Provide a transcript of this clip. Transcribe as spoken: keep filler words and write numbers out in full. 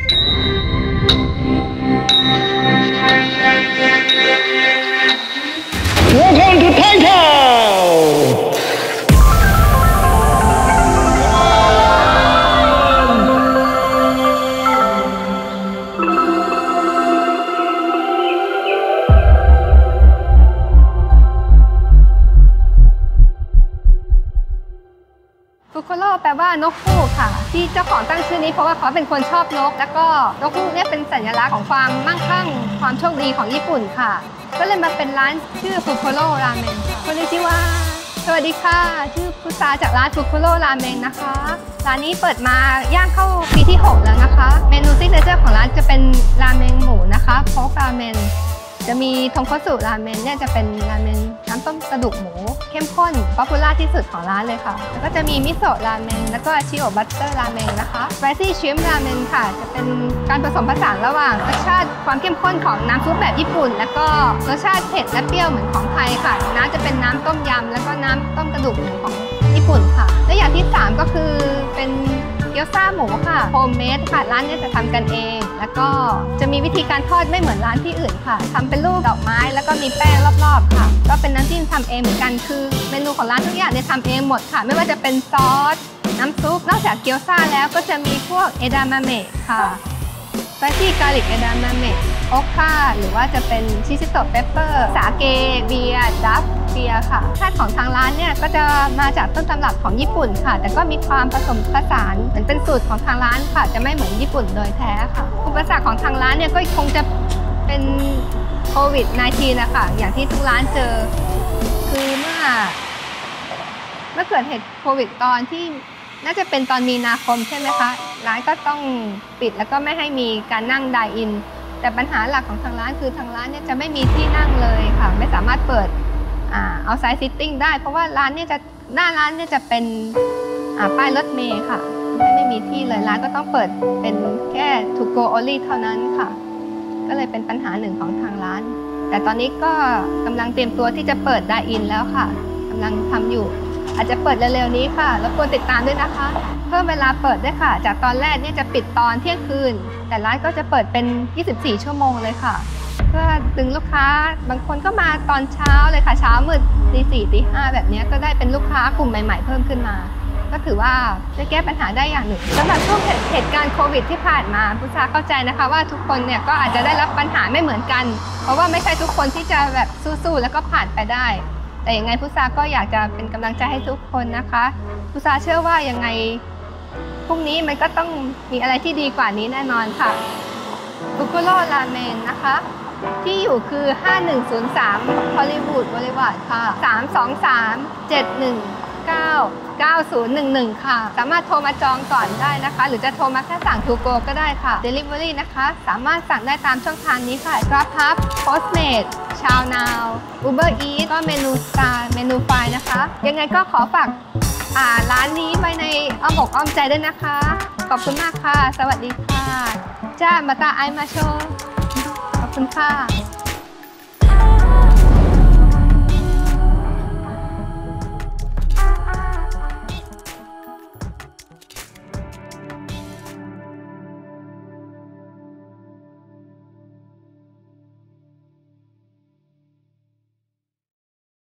Welcome to Pangtown! ฟุโคโร่แปลว่านกฮูกค่ะที่เจ้าของตั้งชื่อนี้เพราะว่าเขาเป็นคนชอบนกแล้วก็นกฮูกเนี่ยเป็นสัญลักษณ์ของความมั่งคั่งความโชคดีของญี่ปุ่นค่ะก็เลยมาเป็นร้านชื่อฟุโคโร่ราเมงค่ะคนนี้ชื่อว่าสวัสดีค่ะชื่อพุทราจากร้านฟุโคโร่ราเมงนะคะร้านนี้เปิดมาย่างเข้าปีที่หกแล้วนะคะเมนูซิกเนเจอร์ของร้านจะเป็นราเมงหมูนะคะโพกราเมนจะมีทงคัตสึราเมนเนี่ยจะเป็นราเมนน้ำต้มกระดูกหมูเข้มข้นป๊อปปูล่าที่สุดของร้านเลยค่ะแล้วก็จะมีมิโซะราเมนแล้วก็ชิโอบัตเตอร์ราเมนนะคะสไปซี่ชิมราเมนค่ะจะเป็นการผสมผสานระหว่างรสชาติความเข้มข้นของน้ำซุปแบบญี่ปุ่นแล้วก็รสชาติเผ็ดและเปรี้ยวเหมือนของไทยค่ะน้ำจะเป็นน้ำต้มยำแล้วก็น้ำต้มกระดูกหมูของญี่ปุ่นค่ะและอย่างที่สามก็คือเป็นเกี๊ยวซ่าหมูค่ะโฮมเมดค่ะร้านนี้จะทำกันเองแล้วก็จะมีวิธีการทอดไม่เหมือนร้านที่อื่นค่ะทำเป็นรูปดอกไม้แล้วก็มีแป้งรอบๆค่ะก็เป็นน้ำจิ้มทำเองเหมือนกันคือเมนูของร้านทุกอย่างเนี่ยทำเองหมดค่ะไม่ว่าจะเป็นซอสน้ำซุปนอกจากเกี๊ยวซ่าแล้วก็จะมีพวกเอดามะเมะค่ะสไปซี่กาลิกเอดามะเมะโอคาหรือว่าจะเป็นชิชิโตะเปปเปอร์สาเกเบียร์ดัฟเบียร์ค่ะชาติของทางร้านเนี่ยก็จะมาจากต้นตำรับของญี่ปุ่นค่ะแต่ก็มีความผสมผสานเหมือนเป็นสูตรของทางร้านค่ะจะไม่เหมือนญี่ปุ่นโดยแท้ค่ะอุปสรรคของทางร้านเนี่ยก็คงจะเป็นโควิด สิบเก้า นะคะอย่างที่ทุกร้านเจอคือเมื่อเมื่อเกิดเหตุโควิดตอนที่น่าจะเป็นตอนมีนาคมใช่ไหมคะร้านก็ต้องปิดแล้วก็ไม่ให้มีการนั่งไดอินแต่ปัญหาหลักของทางร้านคือทางร้านเนี่ยจะไม่มีที่นั่งเลยค่ะไม่สามารถเปิดเอาไซส์ซิตติ้งได้เพราะว่าร้านเนี่ยจะหน้าร้านเนี่ยจะเป็นป้ายรถเมล์ค่ะไม่ไม่มีที่เลยร้านก็ต้องเปิดเป็นแค่ to go only เท่านั้นค่ะก็เลยเป็นปัญหาหนึ่งของทางร้านแต่ตอนนี้ก็กำลังเตรียมตัวที่จะเปิดไดอินแล้วค่ะกำลังทำอยู่อาจจะเปิดเร็วๆนี้ค่ะรบกวนติดตามด้วยนะคะเพิ่มเวลาเปิดด้วยค่ะจากตอนแรกเนี่ยจะปิดตอนเที่ยงคืนแต่ร้านก็จะเปิดเป็นยี่สิบสี่ชั่วโมงเลยค่ะเพื่อดึงลูกค้าบางคนก็มาตอนเช้าเลยค่ะเช้ามืดตีสี่ตีห้าแบบนี้ก็ได้เป็นลูกค้ากลุ่มใหม่ๆเพิ่มขึ้นมาก็ถือว่าจะแก้ปัญหาได้อย่างหนึ่งสำหรับช่วงเหตุการณ์โควิดที่ผ่านมาพุทธาเข้าใจนะคะว่าทุกคนเนี่ยก็อาจจะได้รับปัญหาไม่เหมือนกันเพราะว่าไม่ใช่ทุกคนที่จะแบบสู้ๆแล้วก็ผ่านไปได้แต่ยังไงพุทธาก็อยากจะเป็นกำลังใจให้ทุกคนนะคะพุทธาเชื่อว่ายังไงพรุ่งนี้มันก็ต้องมีอะไรที่ดีกว่านี้แน่นอนค่ะฟุโคโร่ราเมนนะคะที่อยู่คือห้าหนึ่งศูนย์สามฮอลลีวูดบริวารค่ะสาม สอง สาม เจ็ด หนึ่ง เก้า เก้า ศูนย์ หนึ่ง หนึ่งค่ะสามารถโทรมาจองก่อนได้นะคะหรือจะโทรมาแค่สั่ง ทูโก ก็ได้ค่ะ Delivery นะคะสามารถสั่งได้ตามช่องทางนี้ค่ะ GrabHub Postmate ชาวนา Uber Eats ก็เมนูสตาร์เมนูไฟนะคะยังไงก็ขอฝากร้านนี้ไว้ในอ้อมอกอ้อมใจด้วยนะคะขอบคุณมากค่ะสวัสดีค่ะจ้ามาตาไอมาโชขอบคุณค่ะ